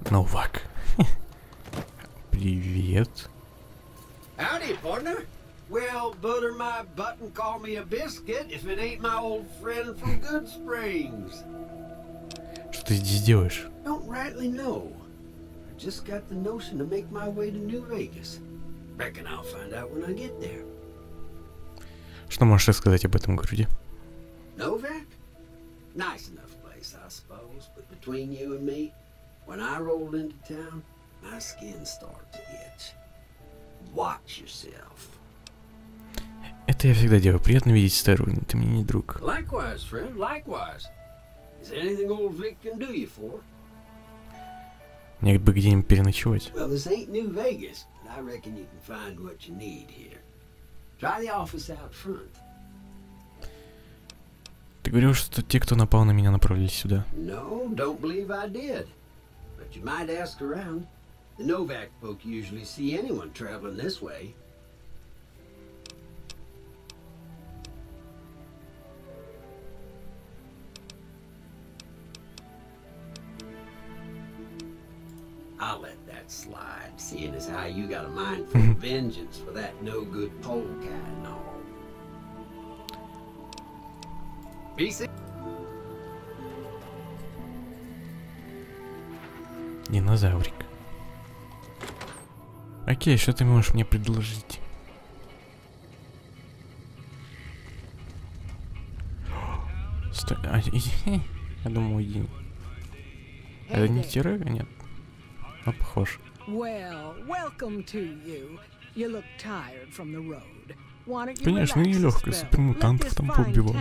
Новак. Привет. Howdy, partner. Well, butter my butt and call me a biscuit if it ain't my old friend from Good Springs. Что ты здесь делаешь? Don't rightly know. I just got the notion to make my way to New Vegas. Reckon I'll find out when I get there. Что можешь рассказать об этом городе? Novak? Nice enough place, I suppose, but between you and me, when I rolled into town, my skin started to itch. Watch yourself. Это я всегда делаю. Приятно видеть старую, но ты мне не друг. Likewise, friend, likewise. Is there anything old Vic can do you for? Мне бы где-нибудь переночевать. Well, this ain't New Vegas, but I reckon you can find what you need here. Try the office out front. Ты говорил, что те, кто напал на меня, направились сюда. No, don't believe I did. But you might ask around. The Novak folk usually see anyone traveling this way. I'll let that slide, seeing as how you got a mind for vengeance for that no-good polecat and all. BC? Динозаврик. Окей, что ты можешь мне предложить? Стой, я думал, иди. Это не Терека, нет? Ну, похож. Конечно, нелегко, супермутантов там поубивал.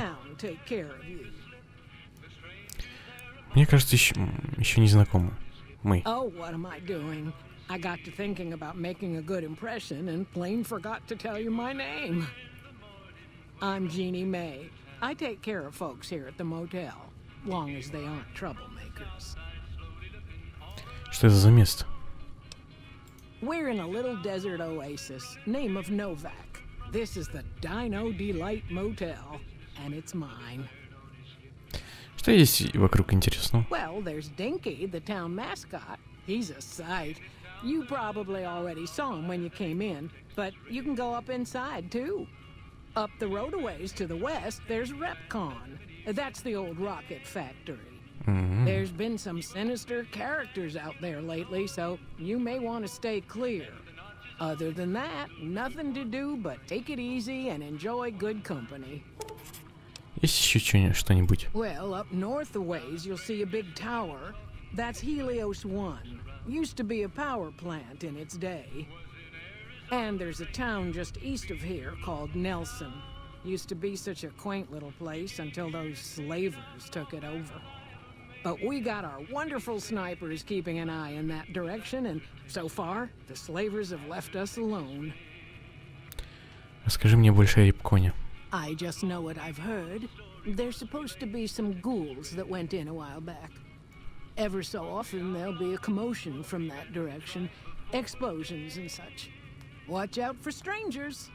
Мне кажется, еще не знакомы. Мы. I got to thinking about making a good impression and plain forgot to tell you my name. I'm Jeannie May. I take care of folks here at the motel, long as they aren't troublemakers. Что это за место? We're in a little desert oasis, name of Novak. This is the Dino Delight Motel, and it's mine. Что есть вокруг интересного? Well, there's Dinky, the town mascot. He's a sight. You probably already saw him when you came in, but you can go up inside, too. Up the road a ways to the west, there's Repcon. That's the old rocket factory. There's been some sinister characters out there lately, so you may want to stay clear. Other than that, nothing to do but take it easy and enjoy good company. Есть еще что-нибудь? Well, up north a ways, you'll see a big tower. That's Helios 1. Used to be a power plant in its day. And there's a town just east of here called Nelson. Used to be such a quaint little place until those slavers took it over. But we got our wonderful snipers keeping an eye in that direction, and so far, the slavers have left us alone. Расскажи мне больше о Репконе. I just know what I've heard. There's supposed to be some ghouls that went in a while back. Ever so often, there'll be a commotion from that direction, explosions and such. Watch out for strangers.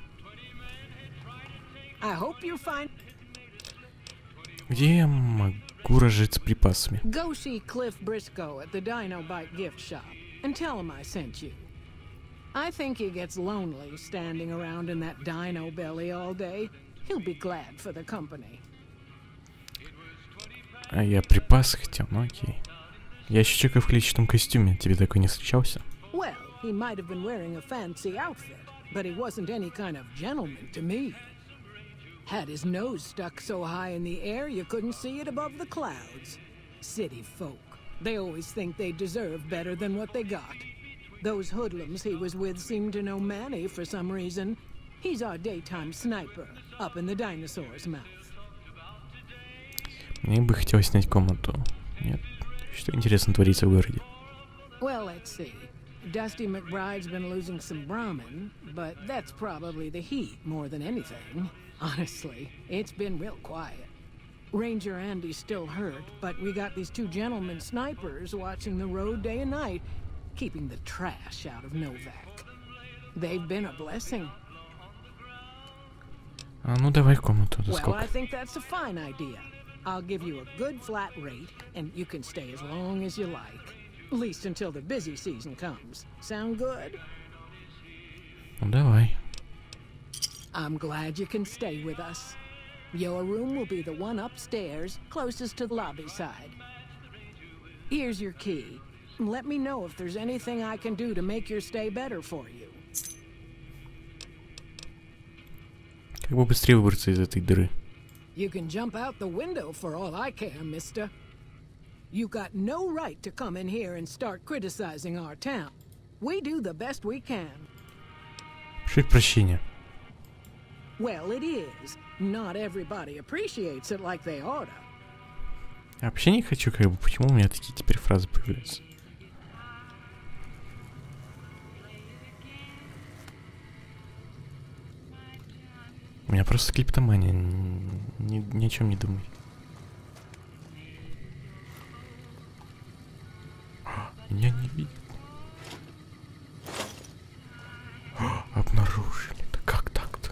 I hope you're fine. Где я могу разжиться припасами? Go see Cliff Briscoe at the Dino Bite gift shop and tell him I sent you. I think he gets lonely standing around in that dino belly all day. He'll be glad for the company. А я припасы хотел, ну окей. Я еще человек в клетчатом костюме. Тебе такой не встречался? Well, he might have been wearing a fancy outfit, but he wasn't any kind of gentleman to me. Had his nose stuck so high in the air you couldn't see it above the clouds. City folk. They always think they deserve better than what they got. Those hoodlums he was with seemed to know Manny for some reason. He's our daytime sniper, up in the dinosaur's mouth. Мне бы хотелось снять комнату. Нет. Что интересно творится в городе? Well, let's see. Dusty McBride's been losing some Brahmin, but that's probably the heat more than anything. Honestly, it's been real quiet. Ranger Andy's still hurt, but we got these two gentlemen snipers watching the road day and night, keeping the trash out of Novak. They've been a blessing. Ну давай комнату. За Well, сколько? I think that's a fine idea. I'll give you a good flat rate, and you can stay as long as you like. At least until the busy season comes. Sound good? Ну давай. I'm glad you can stay with us. Your room will be the one upstairs, closest to the lobby side. Here's your key. Let me know if there's anything I can do to make your stay better for you. Как бы быстрее выбраться из этой дыры. You can jump out the window for all I care, mister. You got no right to come in here and start criticizing our town. We do the best we can. Прошу прощения. Well, it is. Not everybody appreciates it like they oughta. Я вообще не хочу, как бы, почему у меня такие теперь фразы появляются? У меня просто клиптомания, ни о чем не думай. Меня не видят. Обнаружили. Да как так-то?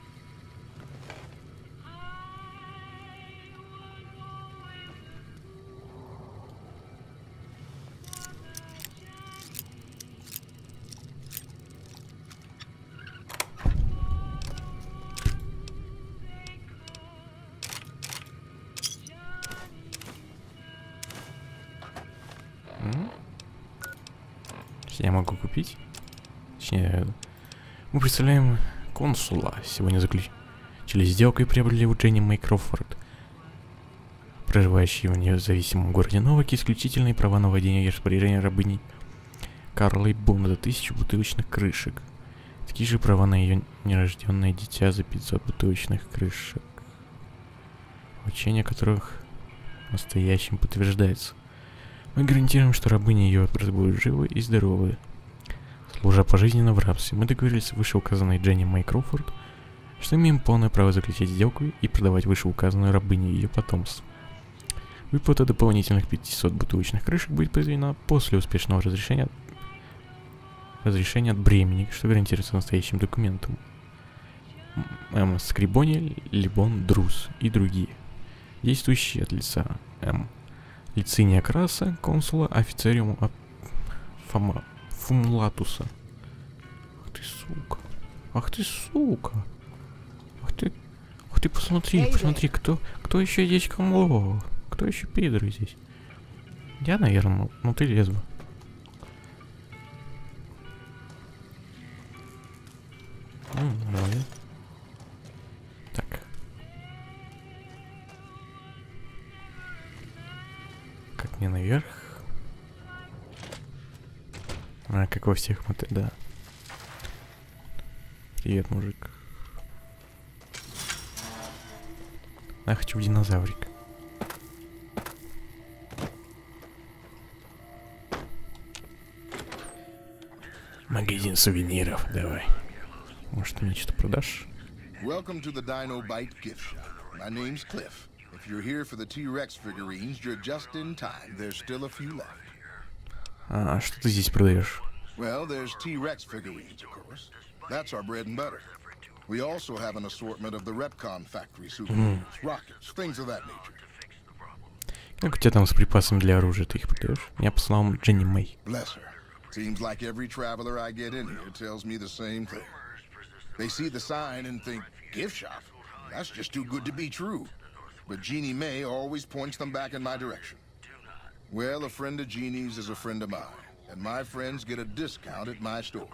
Я могу купить? Точнее, мы представляем консула. Сегодня заключили сделку и приобрели у Дженни Мэй Кроуфорд, проживающей в независимом городе Новаке, исключительные права на владение и распоряжение рабыней Карлой Бун за 1000 бутылочных крышек. Такие же права на ее нерожденное дитя за 500 бутылочных крышек. Учение которых настоящим подтверждается. Мы гарантируем, что рабыни ее будут живы и здоровы, служа пожизненно в рабстве. Мы договорились с вышеуказанной Дженни Мэй Кроуфорд, что имеем полное право заключить сделку и продавать вышеуказанную рабыню и ее потомство. Выплата дополнительных 500 бутылочных крышек будет произведена после успешного разрешения от бремени, что гарантируется настоящим документом. М. Скрибони, Либон, Друз и другие. Действующие от лица М. Лициния Краса, консула офицериума Фумлатуса. Ах ты сука. Ах ты сука. Ах ты посмотри, кто еще здесь кому? Кто еще пидоры здесь? Я, наверное, ну ты лезла. Нормально. Так. Как мне наверх? А, как во всех да. Привет, мужик. Я хочу в динозаврик. Магазин сувениров, давай. Может, ты мне что-то продашь? Welcome to the Dino Bite gift shop. My name's Cliff. If you're here for the T-Rex figurines, you're just in time. There's still a few left. А что ты здесь продаешь? Well, there's T-Rex figurines, of course. That's our bread and butter. We also have an assortment of the Repcon factory souvenirs, rockets, things of that nature. Как у тебя там с припасами для оружия? Ты их продаешь? Я послал Дженни Мэй. Bless her. Seems like every traveler I get in here tells me the same thing. They see the sign and think, gift shop? That's just too good to be true. But Jeannie May always points them back in my direction. Well, a friend of Jeannie's is a friend of mine, and my friends get a discount at my store.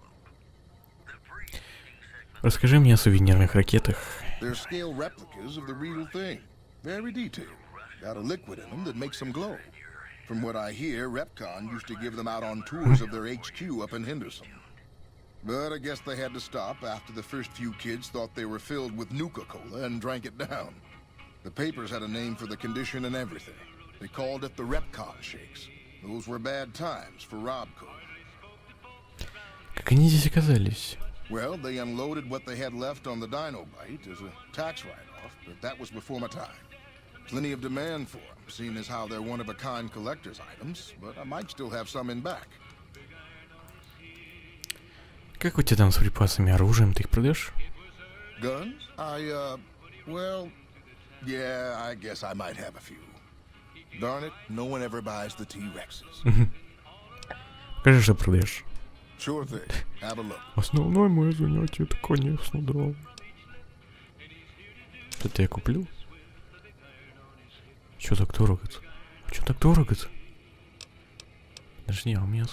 Расскажи мне о сувенирных ракетах. They're scale replicas of the real thing. Very detailed. Got a liquid in them that makes them glow. From what I hear, Repcon used to give them out on tours of their HQ up in Henderson. But I guess they had to stop after the first few kids thought they were filled with Nuka-Cola and drank it down. The papers had a name for the condition and everything. They called it the Repcon shakes. Those were bad times for Robco. Как они здесь оказались? Well, they unloaded what they had left on the Dino Bite as a tax write-off, but that was before my time. Plenty of demand for them, seeing as how they're one-of-a-kind collector's items, but I might still have some in back. Как у тебя там с припасами, оружием? Ты их продаешь? Guns? Well, yeah, I guess I might have a few. Darn it, no one ever buys the T-Rexes. Скажи, что продаешь. Sure thing. Have a look. Основное мое занятие, это, конечно, да. Это я куплю? Чё так дорого-то? Чё так дорого-то? Подожди, а у меня...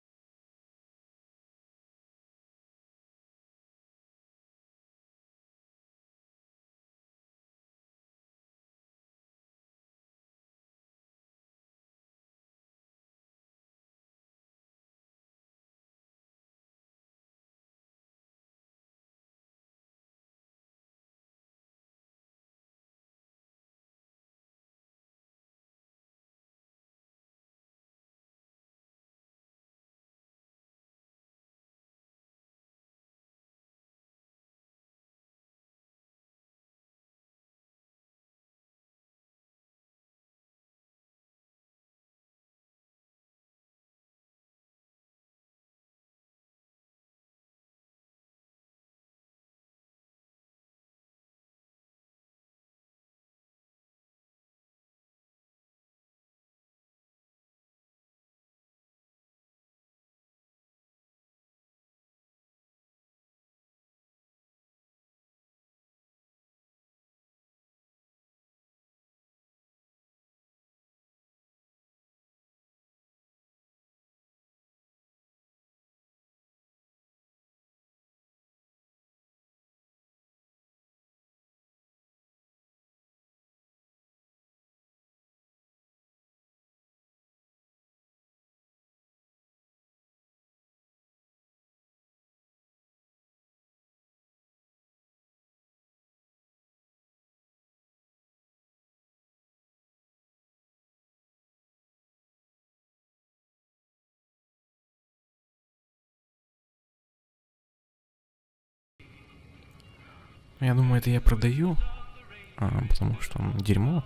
Я думаю, это я продаю, потому что дерьмо.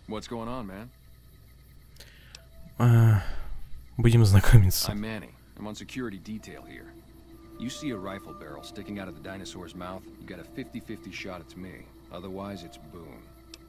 What's going on, man? Будем знакомиться. I'm Manny. I'm on security detail here. You see a rifle barrel sticking out of the dinosaur's mouth, you got a 50-50 shot it's me. Otherwise, it's Boone.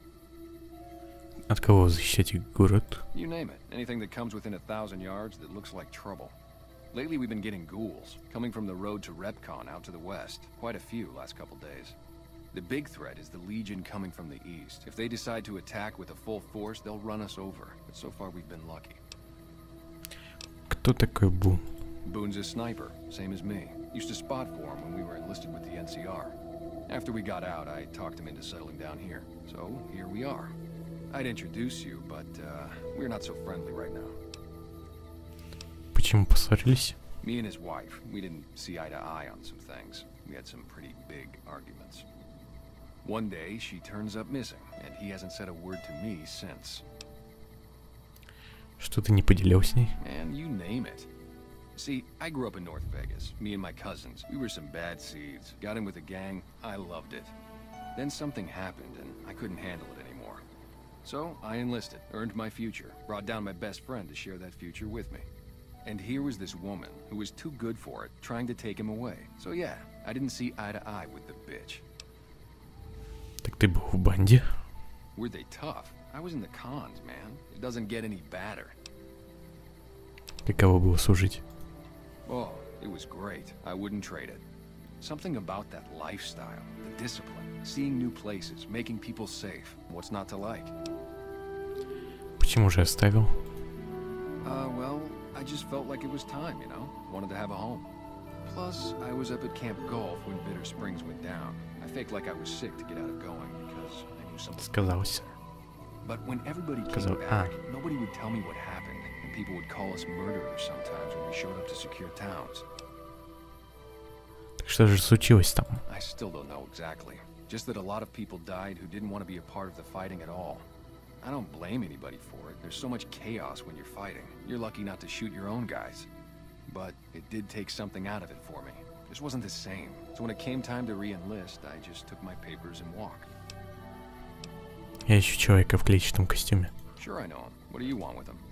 От кого защищать город? You name it. Anything that comes within 1,000 yards that looks like trouble. Lately, we've been getting ghouls, coming from the road to Repcon out to the west. Quite a few last couple days. The big threat is the Legion coming from the east. If they decide to attack with a full force, they'll run us over. But so far, we've been lucky. Кто такой Бун? Boone's a sniper, same as me. Used to spot for him when we were enlisted with the NCR. After we got out, I talked him into settling down here. So, here we are. I'd introduce you, but we're not so friendly right now. Почему поссорились? Me and his wife, we didn't see eye to eye on some things. We had some pretty big arguments. One day, she turns up missing, and he hasn't said a word to me since. Что ты не поделил с ней? And you name it. See, I grew up in North Vegas. Me and my cousins, we were some bad seeds. Got in with a gang, I loved it. Then something happened, and I couldn't handle it anymore. So, I enlisted, earned my future, brought down my best friend to share that future with me. And here was this woman, who was too good for it, trying to take him away. So yeah, I didn't see eye to eye with the bitch. Так ты был в банде? Were they tough? I was in the cons, man. It doesn't get any badder. Каково было служить? Oh, it was great. I wouldn't trade it. Something about that lifestyle, the discipline, seeing new places, making people safe. What's not to like? Почему же оставил? Well, I just felt like it was time, you know? Wanted to have a home. Plus, I was up at Camp Golf when Bitter Springs went down. I faked like I was sick to get out of going because I knew something. Сказался. But when everybody came back, nobody would tell me what happened, and people would call us murderers sometimes when we showed up to secure towns. Так что же случилось там? I still don't know exactly. Just that a lot of people died who didn't want to be a part of the fighting at all. I don't blame anybody for it. There's so much chaos when you're fighting. You're lucky not to shoot your own guys. But it did take something out of it for me. This wasn't the same. So when it came time to re-enlist, I just took my papers and walked. Я ищу человека в клетчатом костюме. Sure I know him. What do you want with him?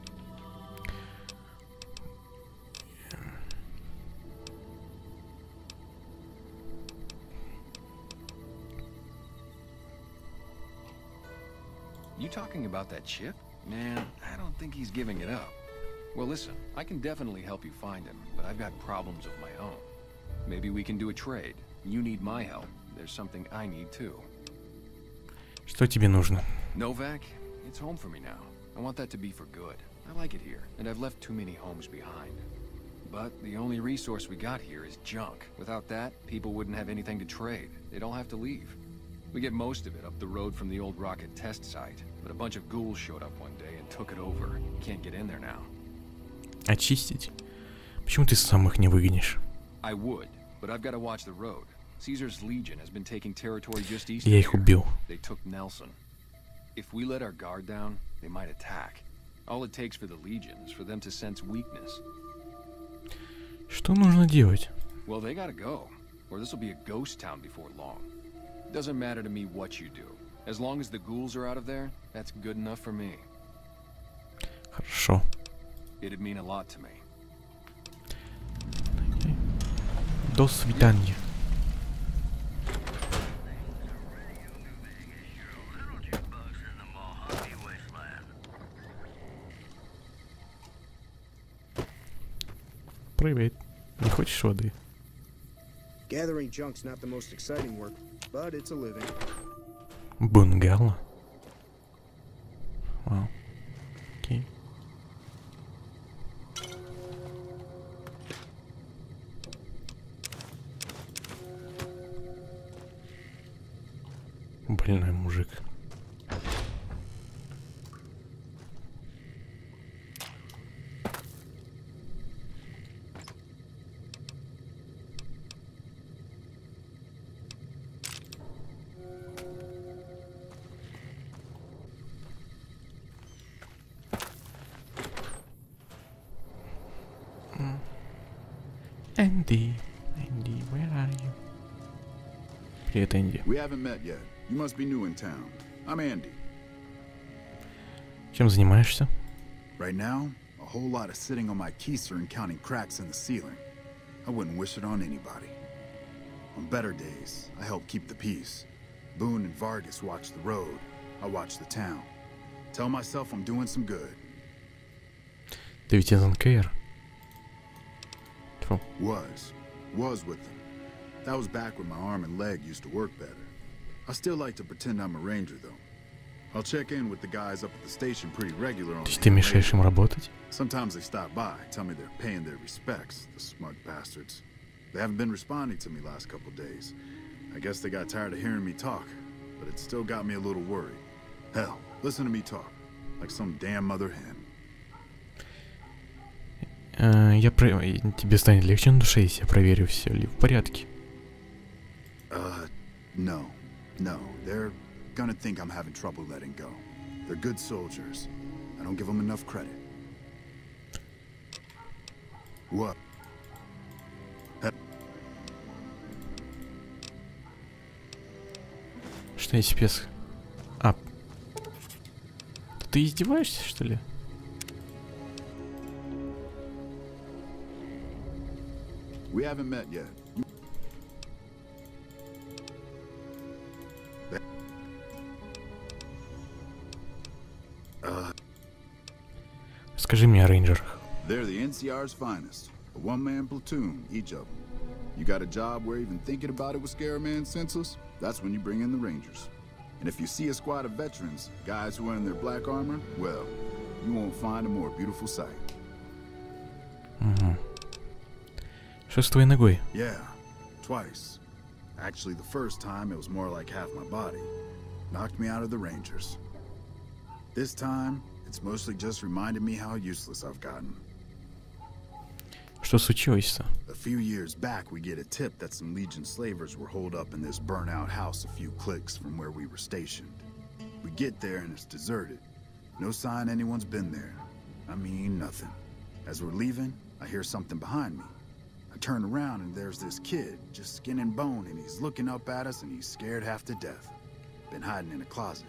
You talking about that chip? Man, I don't think he's giving it up. Well, listen, I can definitely help you find him, but I've got problems of my own. Maybe we can do a trade. You need my help. There's something I need too. Что тебе нужно? Novak, it's home for me now. I want that to be for good. I like it here, and I've left too many homes behind. But the only resource we got here is junk. Without that, people wouldn't have anything to trade. They'd all have to leave. We get most of it up the road from the old rocket test site, but a bunch of ghouls showed up one day and took it over. Can't get in there now. Очистить? Почему ты сам их не выгонишь? I would, but I've got to watch the road. Caesar's Legion has been taking territory just east Я of их here. убил. They took Nelson. If we let our guard down, they might attack. All it takes for the Legion is for them to sense weakness. Что нужно делать? Well, they gotta go, or this will be a ghost town before long. Doesn't matter to me what you do. As long as the ghouls are out of there, that's good enough for me. Хорошо. It'd mean a lot to me. До свидания. Привет. Не хочешь воды? Gathering junk's not the most exciting work, but it's a living. Бунгало? Вау. Окей. Больной мужик. Энди, where are you? Привет, Энди. We haven't met yet. You must be new in town. I'm Andy. Чем занимаешься? Right now, a whole lot of sitting on my keister and counting cracks in the ceiling. I wouldn't wish it on anybody. On better days, I help keep the peace. Boone and Vargas watch the road. I watch the town. Tell myself I'm doing some good. Ты ведь из НКР. Тьфу. Was with them. That was back when my arm and leg used to work better. I still like to pretend I'm a ranger, though. I'll check in with the guys up at the station pretty regular on То есть ты мешаешь им работать? Sometimes they stop by, tell me they're paying their respects, the smug bastards. They haven't been responding to me last couple days. I guess they got tired of hearing me talk, but it still got me a little worried. Hell, listen to me talk, like some damn mother hen. Тебе станет легче на душе, если я проверю, все ли в порядке. No. They're gonna think I'm having trouble letting go. They're good soldiers. I don't give them enough credit. What? Что если пес... А. Ты издеваешься, что ли? We haven't met yet. Скажи мне о рейнджерах. They're the NCR's finest. A one-man platoon, each of them. You got a job where even thinking about it would scare a man senseless? That's when you bring in the Rangers. And if you see a squad of veterans, guys who are in their black armor, well, you won't find a more beautiful sight. Угу. Что с твоей ногой? Yeah, twice. Actually, the first time it was more like half my body. Knocked me out of the Rangers. This time, it's mostly just reminded me how useless I've gotten. Что случилось-то? A few years back, we get a tip that some Legion slavers were holed up in this burnt-out house a few clicks from where we were stationed. We get there and it's deserted. No sign anyone's been there. I mean, nothing. As we're leaving, I hear something behind me. I turn around and there's this kid, just skin and bone, and he's looking up at us and he's scared half to death. Been hiding in a closet.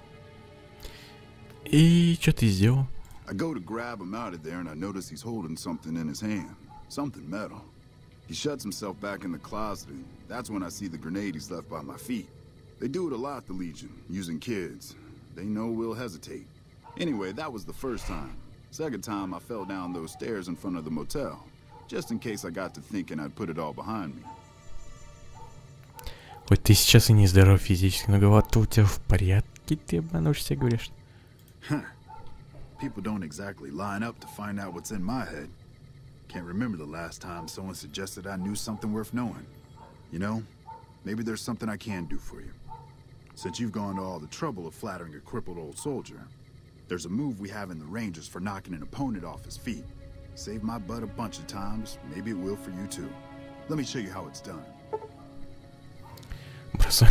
И что ты сделал? I go to grab him out of there and I notice he's holding something in his hand. Something metal. He shuts himself back in the closet and that's when I see the grenade he's left by my feet. They do it a lot, the Legion, using kids. They know we'll hesitate. Anyway, that was the first time. Second time I fell down those stairs in front of the motel. Just in case I got to thinking I'd put it all behind me. Хоть ты сейчас и не здоров физически, но голова-то у тебя в порядке, ты обманываешься, говоришь. People don't exactly line up to find out what's in my head. Can't remember the last time someone suggested I knew something worth knowing. You know, maybe there's something I can do for you. Since you've gone to all the trouble of flattering a crippled old soldier, there's a move we have in the Rangers for knocking an opponent off his feet. Saved my butt a bunch of times, maybe it will for you too. Let me show you how it's done. Бросай.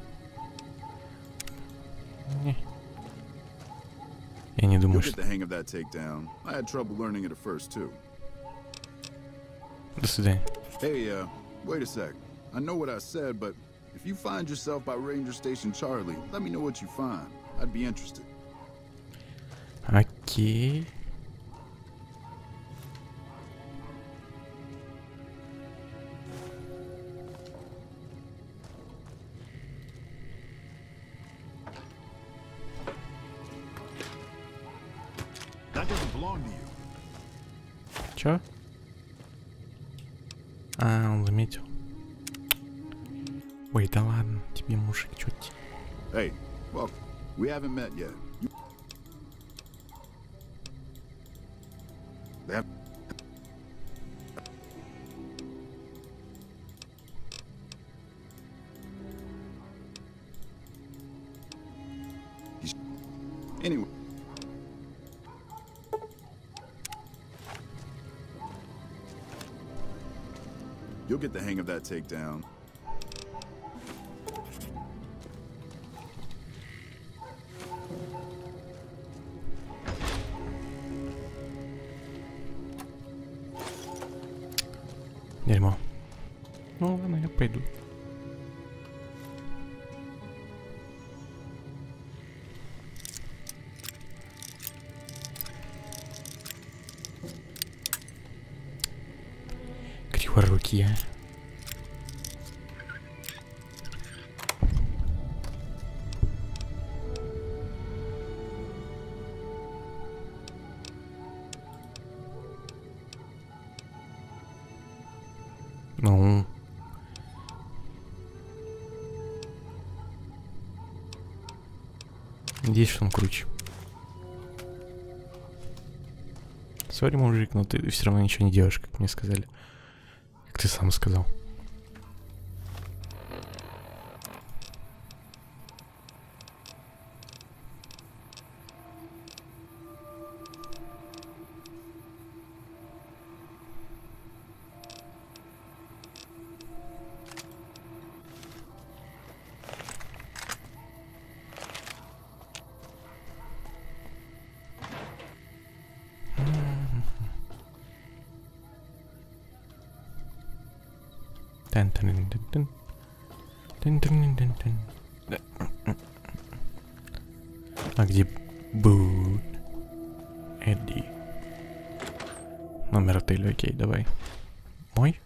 Я не думаю, You'll get что... the hang of that takedown. I had trouble learning it at first too. До свидания. Hey, wait a sec. I know what I said, but if you find yourself by Ranger Station Charlie, let me know what you find. I'd be interested. Окей. That doesn't belong to you. Чё? А, он заметил. Ой, да ладно, тебе, мужик, чё тебе? Hey, well, we haven't met yet. That... Anyway. You'll get the hang of that takedown. Дерьмо. Ну ладно, я пойду. Носки. Ну. Надеюсь, что он круче. Сори, мужик, но ты все равно ничего не делаешь, как мне сказали. Как ты сам сказал. А где Бут? Эдди. Номер отеля, окей, давай. Мой?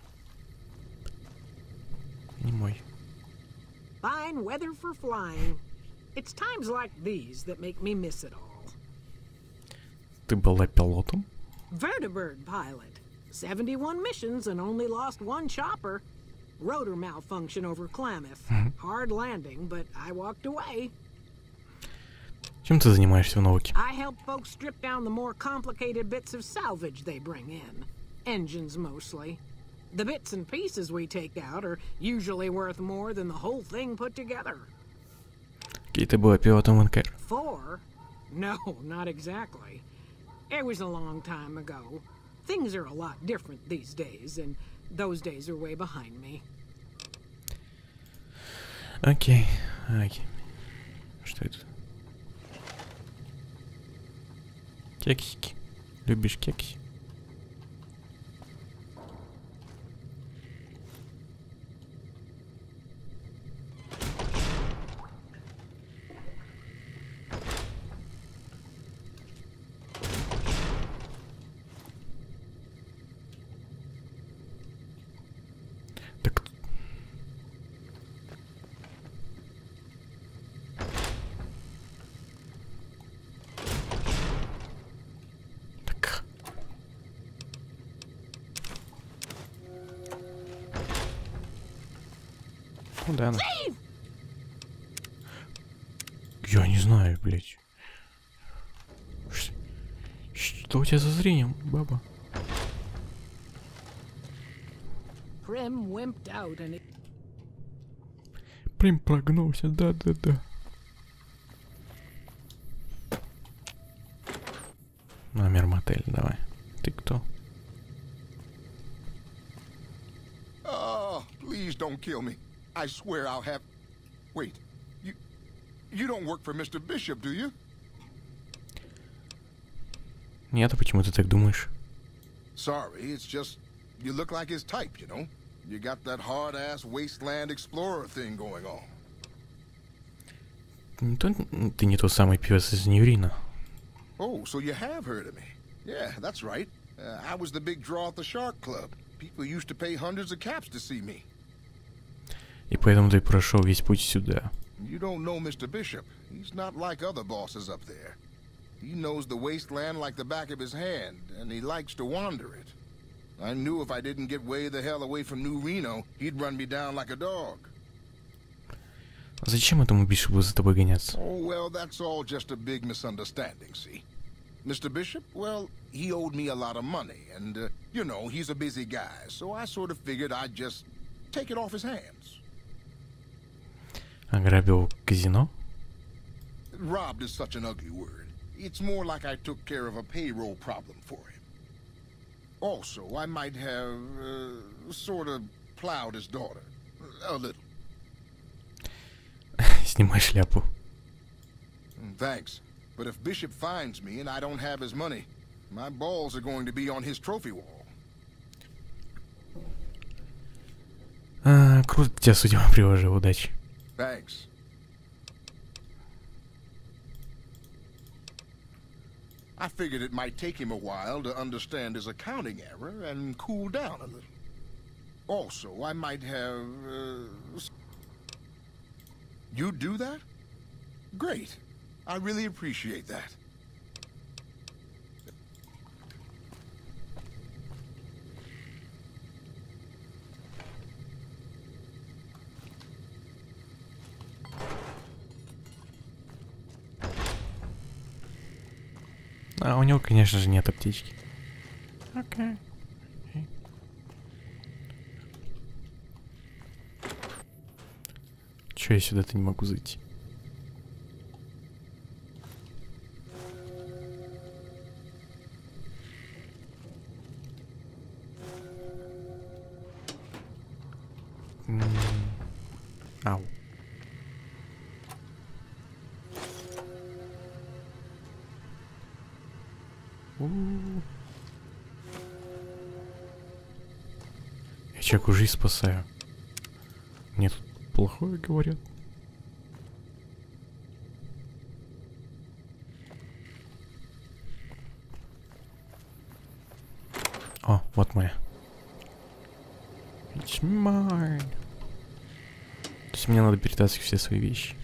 Не мой. Fine weather for flying. It's times like these that make me miss it all. Ты была пилотом? Vertibird pilot. 71 missions and only lost one chopper. Rotor malfunction over Klamath. Hard landing, but I walked away. Чем ты занимаешься в науке? I help folks strip down the more complicated bits of salvage they bring in. Engines mostly. The bits and pieces we take out are usually worth more than the whole thing put together. Окей, ты была пилотом НКР. 4? No, not exactly. It was a long time ago. Things are a lot different these days, and those days are way behind me. Окей, окей. Что это? Кексики. Любишь кекси? Так. Так. Ну да. Я не знаю, блядь. Что у тебя за зрением, баба? Prim wimped out and it... Прям прогнулся, да-да-да. Номер мотеля, давай. Ты кто? Oh, please don't kill me. I swear I'll have... Wait, you don't work for Mr. Bishop, do you? Нет, а почему ты так думаешь? Sorry, it's just... You look like his type, you know? You got that hard-ass wasteland explorer thing going on. Ты не тот самый певец из Ньюрина. Oh, so you have heard of me. Yeah, that's right. I was the big draw at the Shark Club. People used to pay hundreds of caps to see me. И поэтому ты прошел весь путь сюда. You don't know Mr. Bishop. He's not like other bosses up there. He knows the wasteland like the back of his hand, and he likes to wander it. I knew if I didn't get way the hell away from New Reno, he'd run me down like a dog. Зачем этому Бишопу за тобой гоняться? Oh, well, that's all just a big misunderstanding, see? Mr. Bishop, well, he owed me a lot of money, and, you know, he's a busy guy, so I sort of figured I'd just take it off his hands. Ограбил казино? Robbed is such an ugly word. It's more like I took care of a payroll problem for him. Also, I might have, sort of plowed his daughter. A little. Снимай шляпу. Thanks. But if Bishop finds me and I don't have his money, my balls are going to be on his trophy wall. Круто тебя судьба приложил, удачи. Thanks. I figured it might take him a while to understand his accounting error and cool down a little. Also, I might have... You do that? Great. I really appreciate that. А у него, конечно же, нет аптечки. Окей. Чё я сюда-то не могу зайти? Ау. Я человеку жизнь спасаю. Мне тут плохое говорят. О, вот моя. It's mine. То есть мне надо перетаскивать все свои вещи.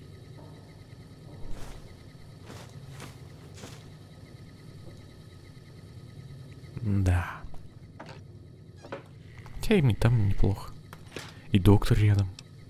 Да. Хотя и там неплохо. И доктор рядом.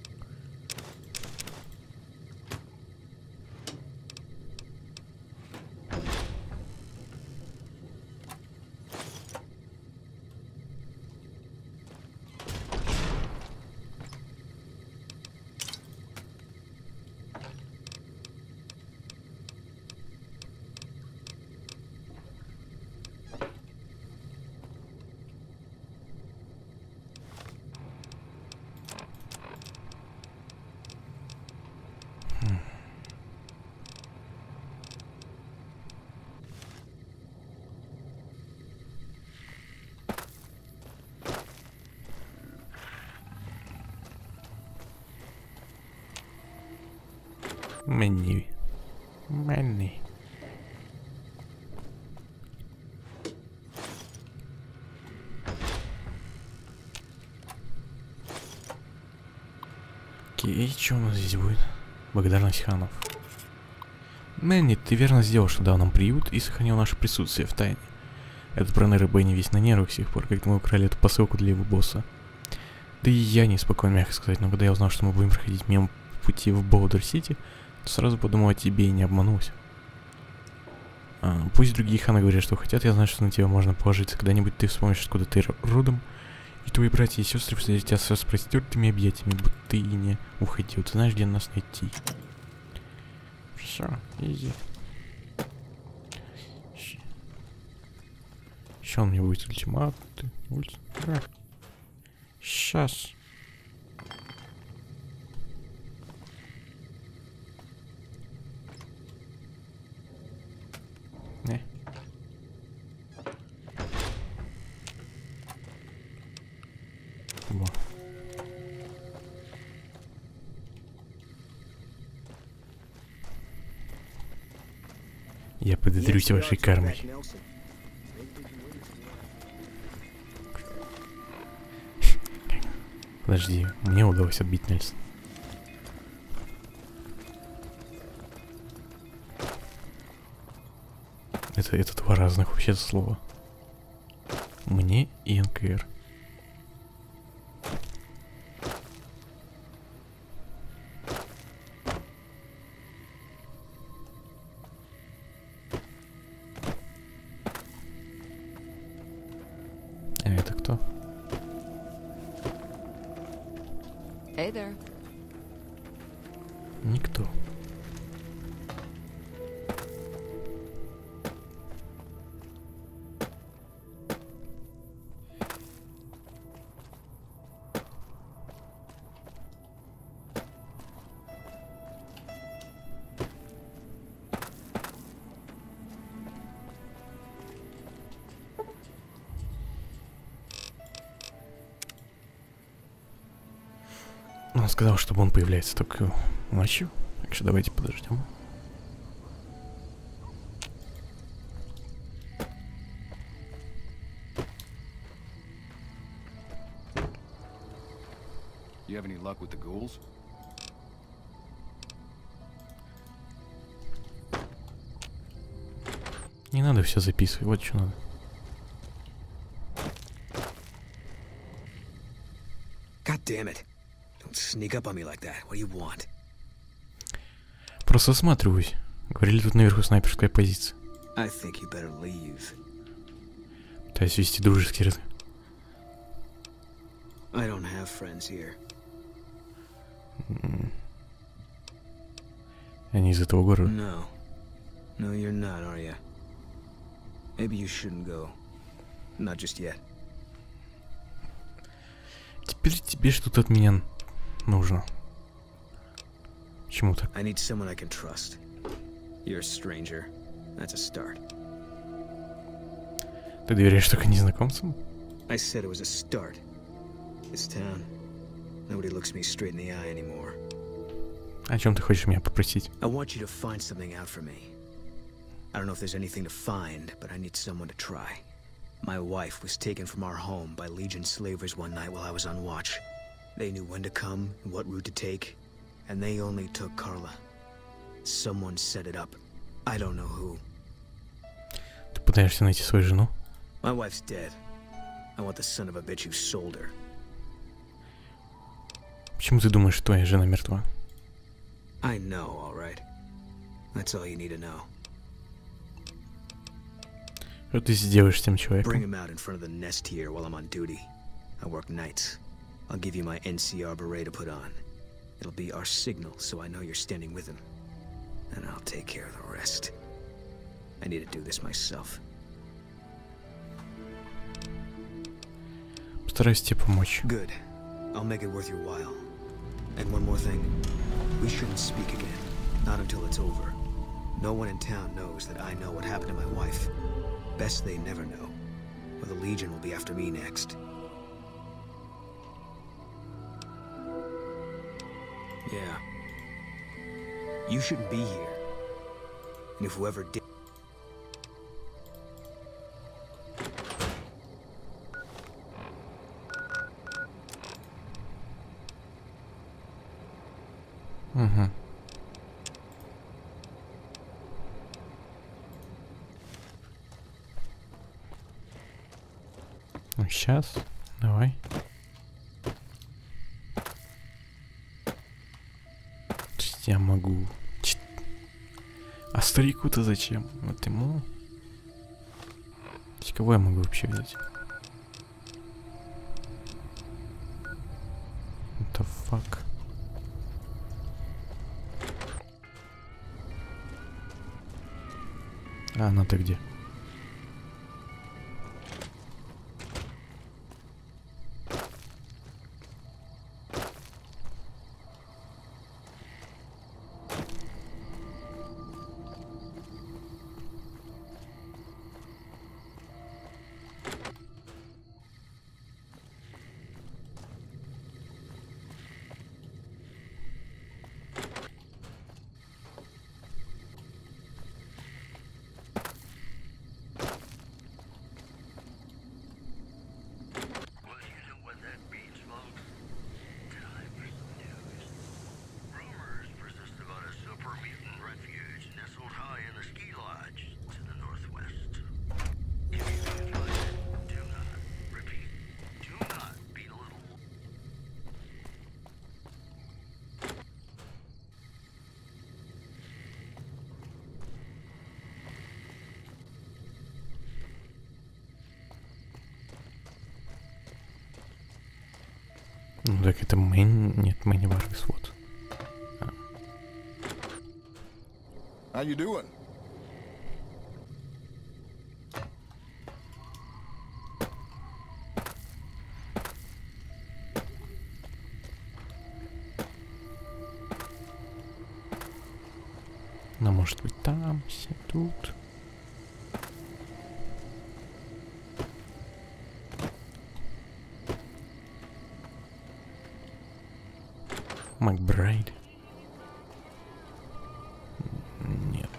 Мэнни. Мэнни. Окей, что у нас здесь будет? Благодарность ханов. Мэнни, ты верно сделал, что дал нам приют и сохранил наше присутствие в тайне. Этот бранный Бенни весь на нервах с тех пор, как мы украли эту посылку для его босса. Да и я неспокоен, мягко сказать, но когда я узнал, что мы будем проходить мимо пути в Боулдер-Сити, то сразу подумал о тебе и не обманулся. Пусть другие ханы говорят, что хотят, я знаю, что на тебя можно положиться. Когда-нибудь ты вспомнишь, откуда ты родом, и твои братья и сестры встретят с распростертыми объятиями, будто ты и не уходил. Ты знаешь, где нас найти. Все, изи. Еще он мне будет ультимат. Сейчас. Не. Во. Я подотрюсь вашей кармой. Подожди, мне удалось отбить Нельсон. Это два разных вообще слова. Мне и НКР. А это кто? Hey there. Никто. Он сказал, чтобы он появляется только ночью. Так что давайте подождем. luck with the ghouls? Не надо все записывать, вот что надо. God damn it. Don't sneak up on me like that. What do you want? Просто осматриваюсь. Говорили, тут наверху снайперская позиция. I think you better leave. Пытаюсь вести дружеский разговор. I don't have friends here. Они из этого города. No. No, you're not, are you? Maybe you shouldn't go. Not just yet. Теперь тебе что-то от меня нужно. Почему так? I need someone I can trust. You're a stranger. That's a start. Ты доверяешь только незнакомцам? I said it was a start. This town. Nobody looks me straight in the eye anymore. О чем ты хочешь меня попросить? I want you to find something out for me. I don't know if there's anything to find, but I need someone to try. My wife was taken from our home by Legion slavers one night while I was on watch. They knew when to come and what route to take, and they only took Carla. Someone set it up. I don't know who. Ты пытаешься найти свою жену? My wife's dead. I want the son of a bitch who sold her. Почему ты думаешь, что твоя жена мертва? I know, all right. That's all you need to know. Что ты сделаешь с тем Bring человеком? him out in front of the nest here while I'm on duty. I work nights. I'll give you my NCR beret to put on. It'll be our signal, so I know you're standing with him. And I'll take care of the rest. I need to do this myself. Постараюсь тебе помочь. Good. I'll make it worth your while. And one more thing. We shouldn't speak again. Not until it's over. No one in town knows that I know what happened to my wife. Best they never know. Or the Legion will be after me next. Yeah. You shouldn't be here. And if whoever did... Угу. Ну, сейчас. Давай. Я могу. А старику-то зачем? Вот ему. Кого я могу вообще взять? What the fuck? А она-то где? Ну так это Мэн... Нет, Мэнни Варгас, вот. How you doing? Она может быть там, тут. Макбрайд. Нет.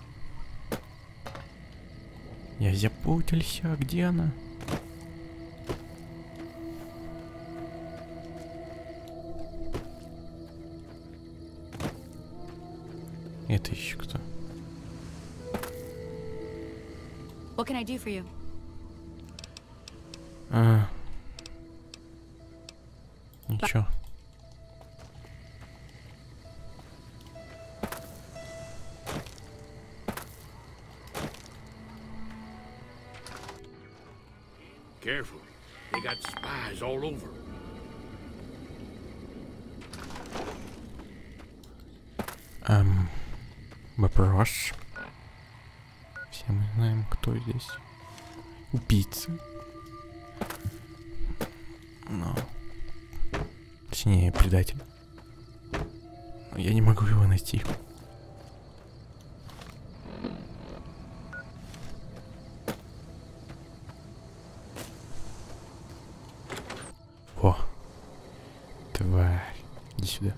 Я запутался. Где она? Это еще кто? What can I do for you? Ничего. Careful. They got spies all over. Вопрос. Все мы знаем, кто здесь. Убийца. Но... Точнее, предатель. Но я не могу его найти. О! Тварь. Иди сюда.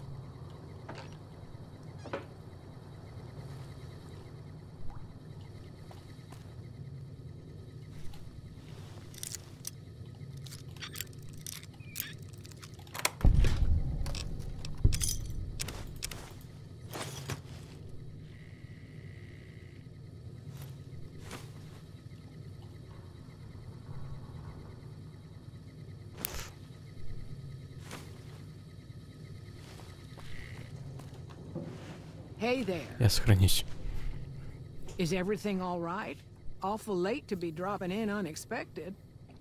Hey there. Я сохранюсь. Is everything all right? Awful late to be dropping in unexpected.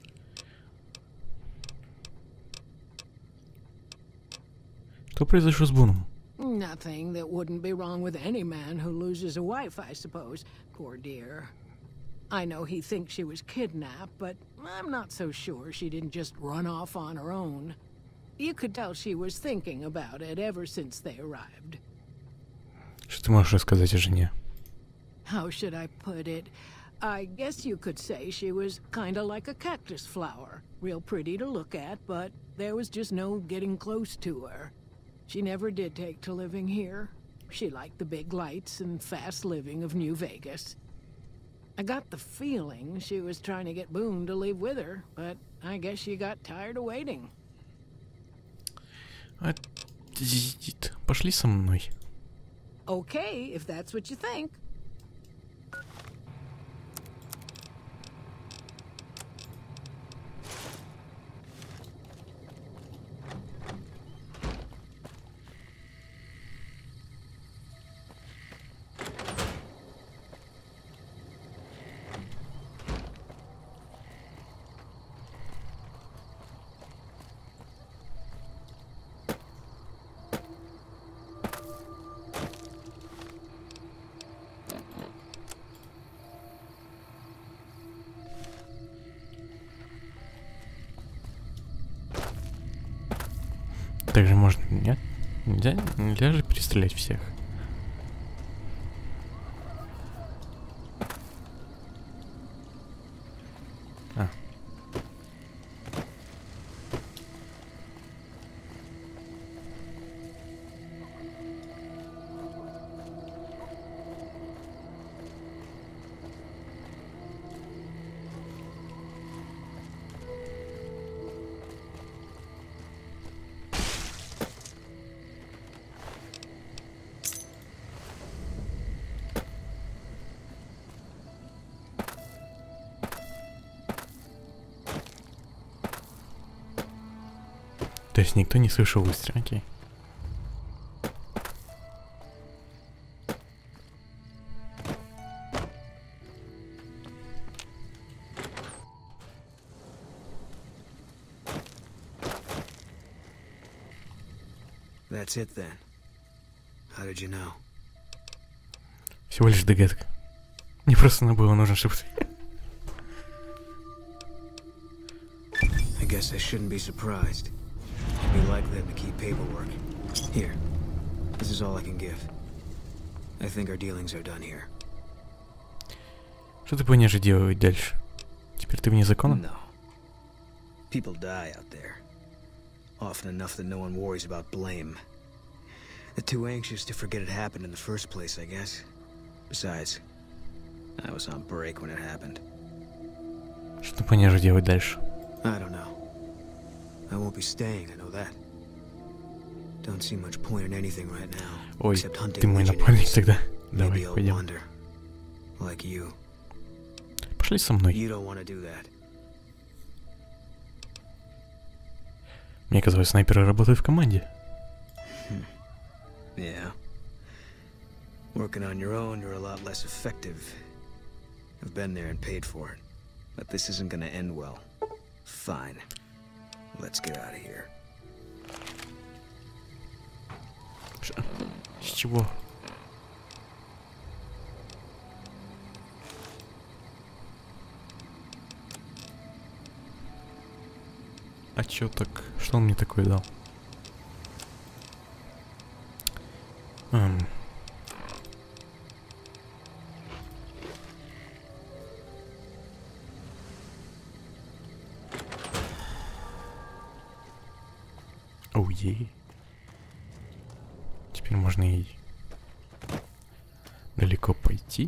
Что произошло с Буном? Nothing that wouldn't be wrong with any man who loses a wife, I suppose. Poor dear. I know he thinks she was kidnapped, but I'm not so sure she didn't just run off on her own. You could tell she was thinking about it ever since they arrived. Что ты можешь рассказать о жене? How should I put it? I guess you could say she was kinda like a cactus flower. Real pretty to look at, but there was just no getting close to her. She never did take to living here. She liked the big lights and fast living of New Vegas. I got the feeling she was trying to get Boone to leave with her, but I guess she got tired of waiting. Пошли со мной. Okay, if that's what you think. Также можно... Нет? Нельзя же перестрелять всех. А. То есть никто не слышал выстрел, окей. That's it then. How did you know? Всего лишь догадка. Мне просто было нужно, чтобы... I guess I shouldn't be surprised. It'd be like them to keep paperwork. Here. This is all I can give. I think our dealings are done here. Что ты планируешь делать дальше? Теперь ты вне закона? No. People die out there. Often enough that no one worries about blame. They're too anxious to forget it happened in the first place, I guess. Besides, I was on break when it happened. Что ты планируешь делать дальше? I don't know. I won't be staying, I know that. Don't see much point in anything right now. Ой, Except hunting ты мой напарник тогда. Давай, пойдем. Пошли со мной. Мне казалось, снайперы работают в команде. Yeah. Working on your own, you're a lot less effective. I've been there and paid for it. But this isn't gonna end well. Fine. Let's get out of here. С чего? А чё так? Что он мне такое дал? Оу, ей. Теперь можно и далеко пойти.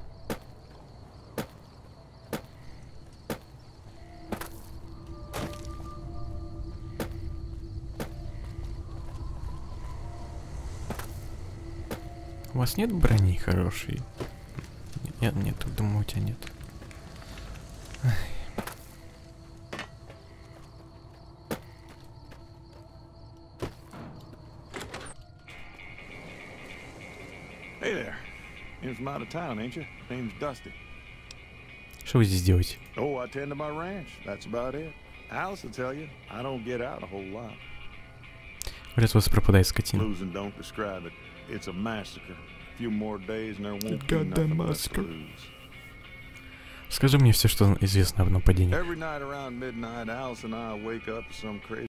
У вас нет брони хорошей? Нет, нет, думаю, у тебя нет. Hey there. You're from out of town, ain't you? Name's Dusty. Что вы здесь делаете? Oh, I tend to my ranch. That's about it. Alice will tell you, I don't get out a whole lot. Говорят, у вас пропадает скотина. Losing don't describe it. It's a massacre. A few more days and there won't be nothing left to lose. Скажи мне все, что известно об нападении. Every night around midnight, Alice and I wake up to some crazy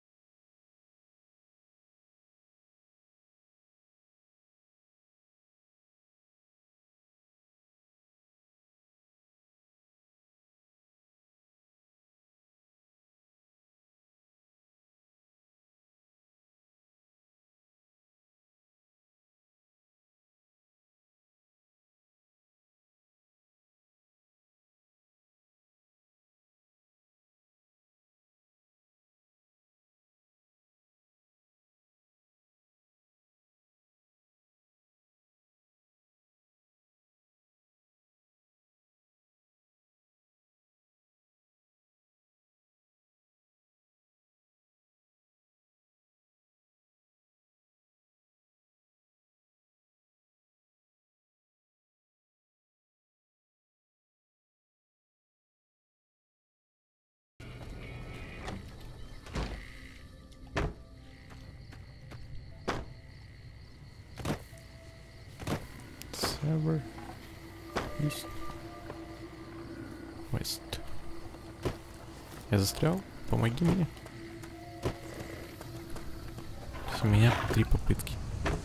East, West. Я застрял? Помоги мне. У меня 3 попытки.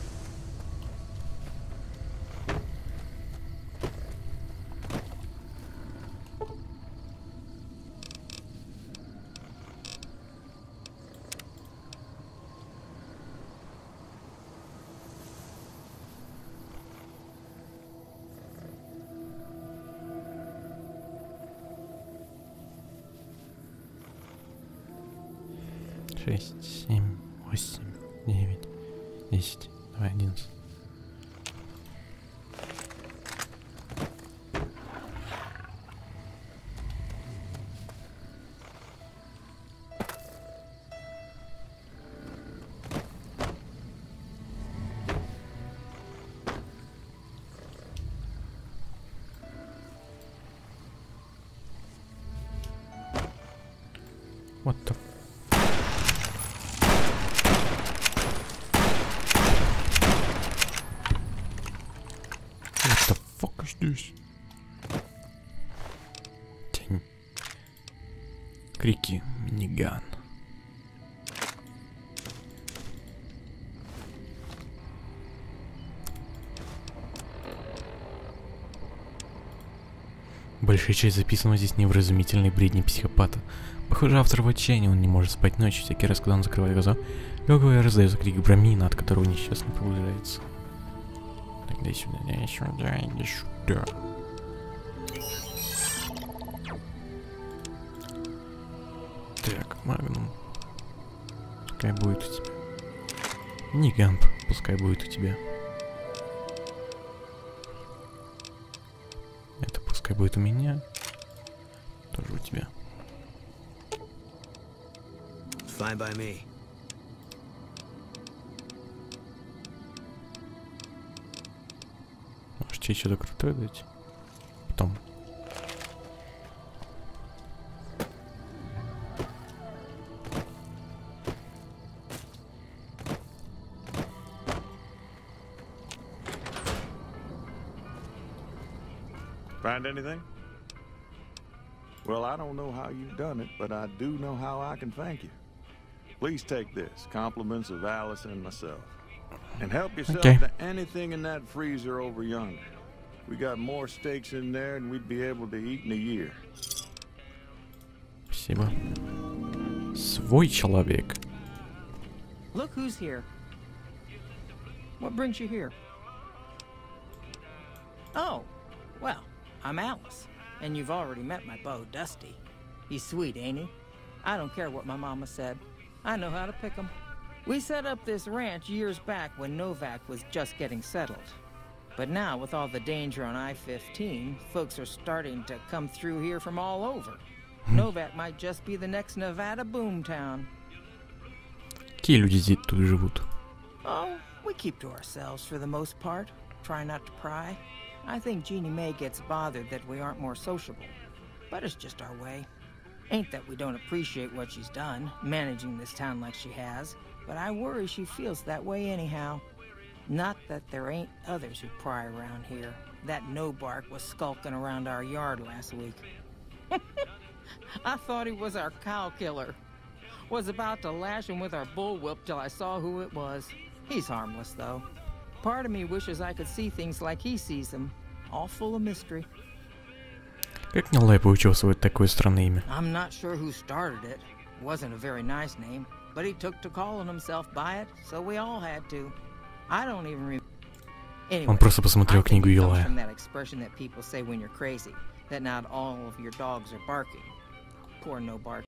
Шесть, 7, 8, 9, 10, давай 11. What the здесь? Тень. Крики. Миниган. Большая часть записана здесь невразумительной бредни психопата. Похоже, автор в отчаянии, он не может спать ночью. Всякий раз, когда он закрывает глаза, головой раздается крик Брамина, от которого несчастно пробуждается. Иди сюда, иди сюда, иди сюда. Так, Магнум. Пускай будет у тебя. Нигамп, пускай будет у тебя. пускай будет у меня. Тоже у тебя. Fine by me. Может, тебе что-то крутое дать? Потом. Find anything? Well, I don't know how you've done it, but I do know how I can thank you. Please take this, compliments of Alice and myself. And help yourself to anything in that freezer over yonder. We got more steaks in there than we'd be able to eat in a year. Спасибо. Свой человек. Look who's here. What brings you here? Oh, well, I'm Alice, and you've already met my beau, Dusty. He's sweet, ain't he? I don't care what my mama said. I know how to pick him. We set up this ranch years back when Novak was just getting settled. But now, with all the danger on I-15, folks are starting to come through here from all over. Novak might just be the next Nevada boomtown. Какие люди здесь тут живут? Oh, we keep to ourselves for the most part. Try not to pry. I think Jeannie Mae gets bothered that we aren't more sociable. But it's just our way. Ain't that we don't appreciate what she's done, managing this town like she has, but I worry she feels that way anyhow. Not that there ain't others who pry around here. That no-bark was skulking around our yard last week. I thought he was our cow killer. Was about to lash him with our bullwhip till I saw who it was. He's harmless, though. Part of me wishes I could see things like he sees them, all full of mystery. Как Нилай получился вот такое странное имя? I'm not sure who started it. Wasn't a very nice name, but he took to calling himself by it, so we all had to. I don't even remember. Anyway, Он просто посмотрел книгу Илая. From that expression that people say when you're crazy, that not all of your dogs are barking. Poor no bark.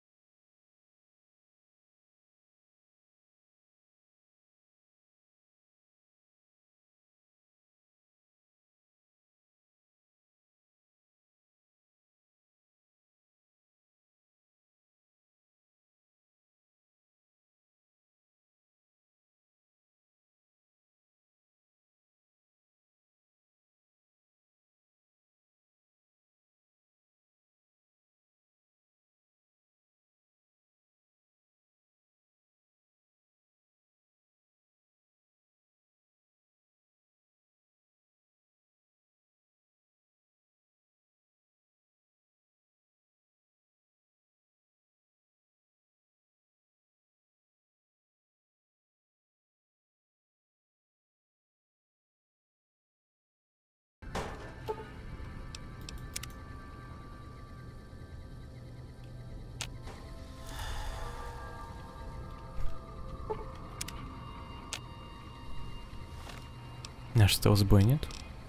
Наш стелс бой нет?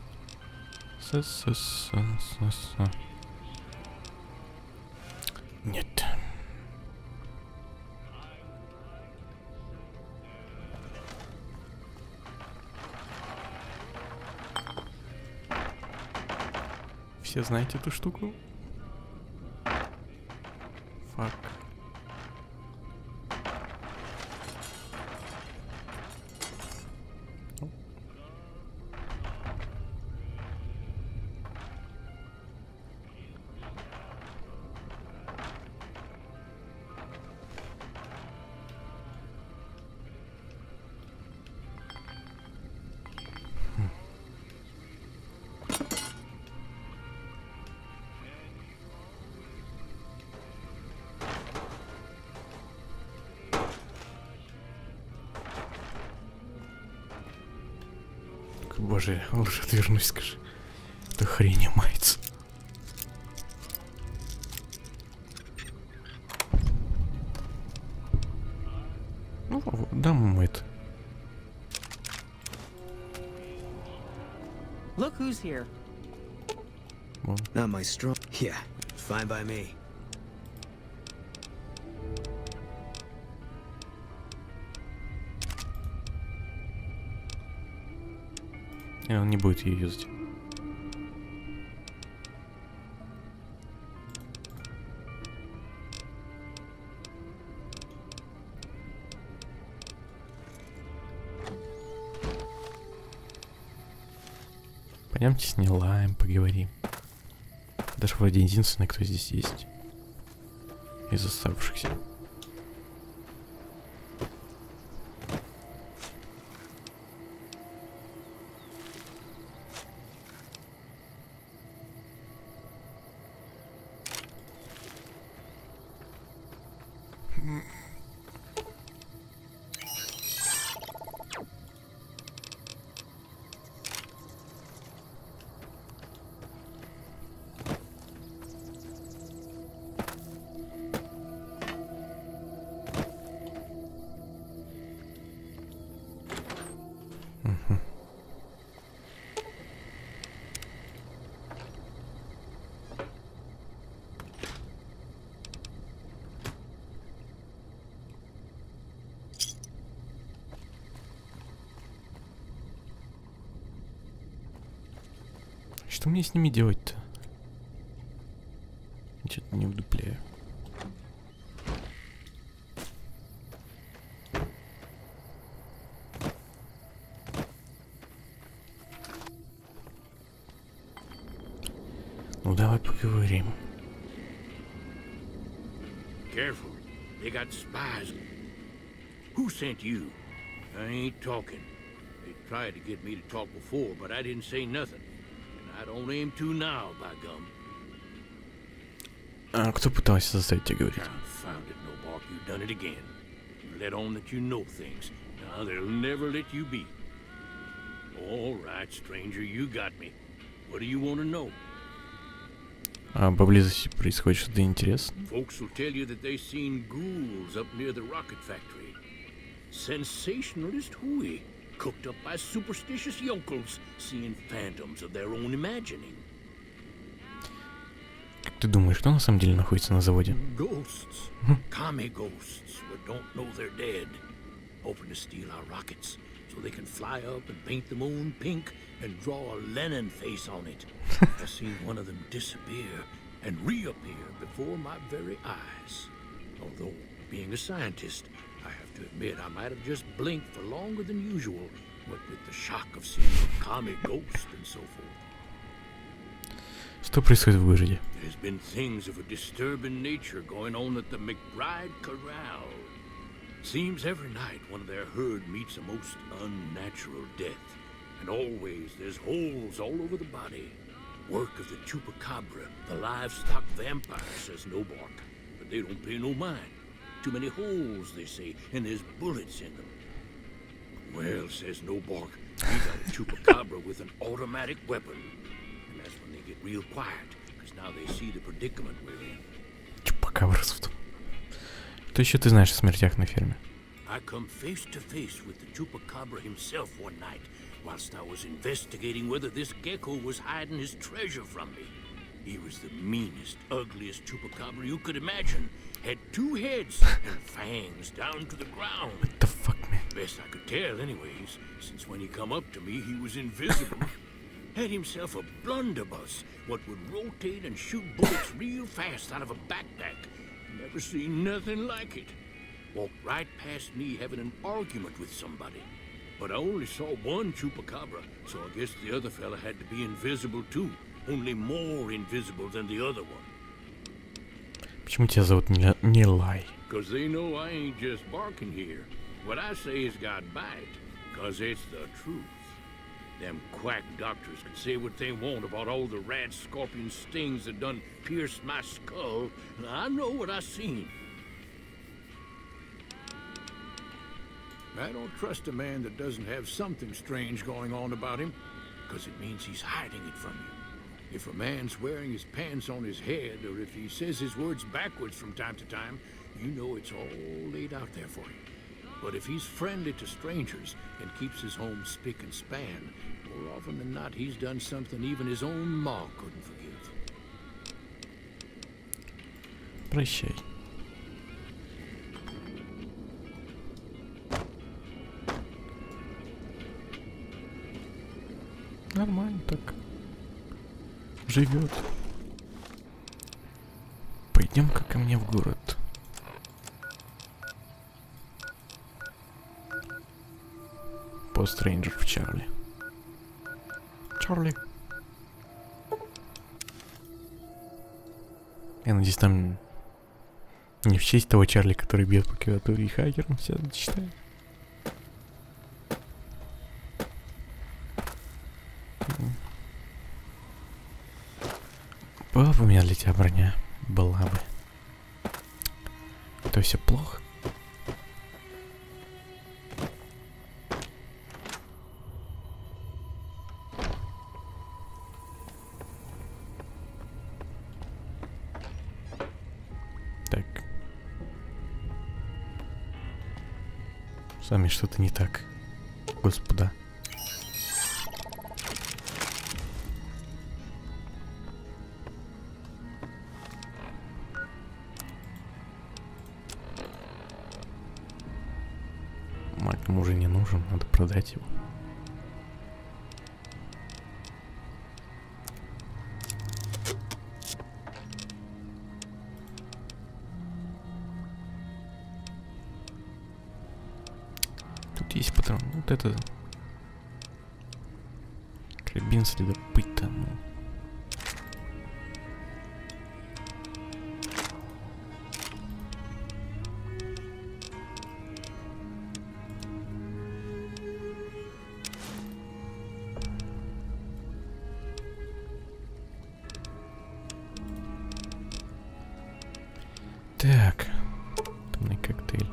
Нет. Все знаете эту штуку? Фак. Боже, лучше отвернусь, скажи. Это хрень мается. Ну, дам это. Look who's here. Not my strong. Yeah, fine by me. И он не будет ее юзать. Пойдемте с Нилаем поговорим. Даже вроде единственный, кто здесь есть. Из оставшихся. Что мне с ними делать-то? Что-то не вдупляю. Ну давай поговорим. Careful. They got spies. Who sent you? I ain't talking. They tried to get me to talk before, but I didn't say nothing. I don't aim to now, by gum. А кто пытался заставить тебя говорить? Confound it, Nobark, you've done it again. You let on that you know things. Now they'll never let you be. All right, stranger, you got me. What do you want to know? А поблизости происходит что-то интересное? Folks will tell you that they seen ghouls up near the rocket factory. Sensationalist hooey. Cooked up by superstitious yokels, seeing phantoms of their own imagining. Как ты думаешь, что на самом деле находится на заводе? Ghosts. Commie ghosts who don't know they're dead. Hoping to steal our rockets so they can fly up and paint the moon pink and draw a Lenin face on it. I've seen one of them disappear and reappear before my very eyes. Although, being a scientist, I have to admit I might have just blinked for longer than usual, what with the shock of seeing a comic ghost and so forth. Что происходит в городе? There's been things of a disturbing nature going on at the McBride Corral. Seems every night one of their herd meets a most unnatural death, and always there's holes all over the body. Work of the chupacabra, the livestock vampire, says Nobark, but they don't pay no mind. Too many holes, they say, and there's bullets in them. Well, says Nobark, we got a chupacabra with an automatic weapon. And that's when they get real quiet, because now they see the predicament we're in. Чупакабра. Что еще ты знаешь о смертях на ферме? I come face to face with the chupacabra himself one night, whilst I was investigating whether this gecko was hiding his treasure from me. He was the meanest, ugliest chupacabra you could imagine. Had 2 heads and fangs down to the ground. What the fuck, man? Best I could tell anyways, since when he come up to me, he was invisible. Had himself a blunderbuss, what would rotate and shoot bullets real fast out of a backpack. Never seen nothing like it. Walked right past me having an argument with somebody. But I only saw one chupacabra, so I guess the other fella had to be invisible too. Only more invisible than the other one. Почему тебя зовут Нилай? Cause they know I ain't just barking here. What I say has got bite, cause it's the truth. Them quack doctors can say what they want about all the rat scorpion stings that done pierced my skull, and I know what I seen. I don't trust a man that doesn't have something strange going on about him, cause it means he's hiding it from you. If a man's wearing his pants on his head, or if he says his words backwards from time to time, you know it's all laid out there for you. But if he's friendly to strangers and keeps his home spick and span, more often than not he's done something even his own ma couldn't forgive. Прощай. Нормально так. Живет. Пойдем-ка ко мне в город. По Stranger в Чарли. Чарли. Я надеюсь, там не в честь того Чарли, который бьет по клавиатуре и хакером все читает. Была бы у меня для тебя броня. Была бы. Это все плохо. Так. С вами что-то не так. Господа. Магнум уже не нужен, надо продать его. Тут есть патрон. Вот это... Карабин следопыта, ну... Так, томный коктейль.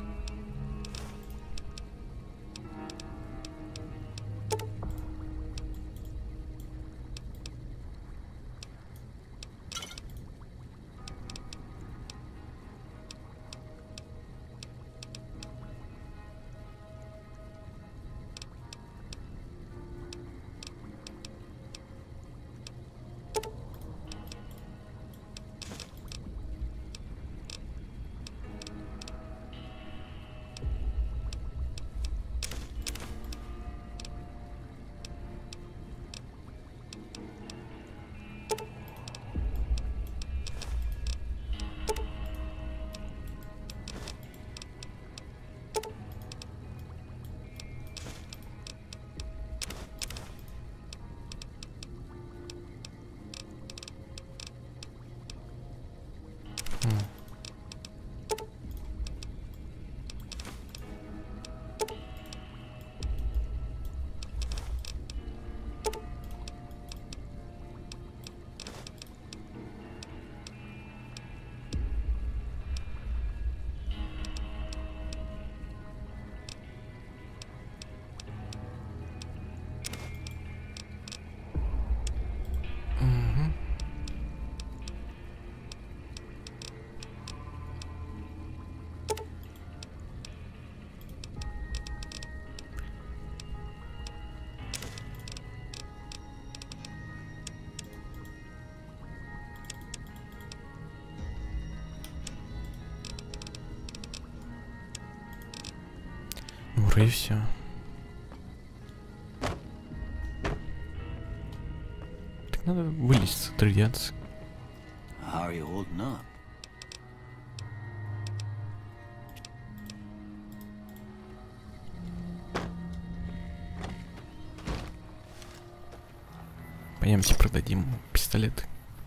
И все. Так надо вылезть от радиации. How are you holding up? Пойдемте продадим пистолеты.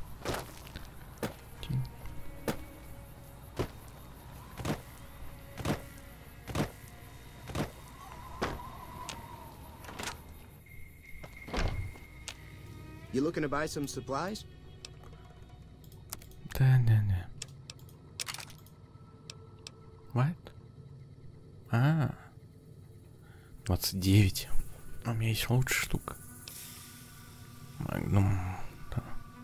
You looking to buy some supplies? Да. What? 29. У меня есть лучшая штука. Магнум. Да.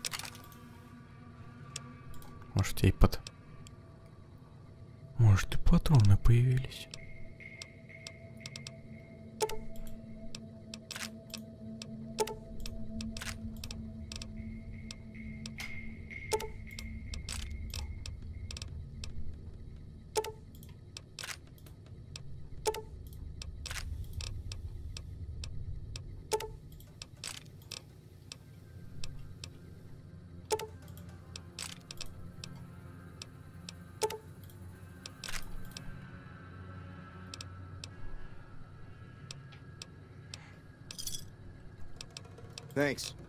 Может, и Может, и патроны появились. Thanks.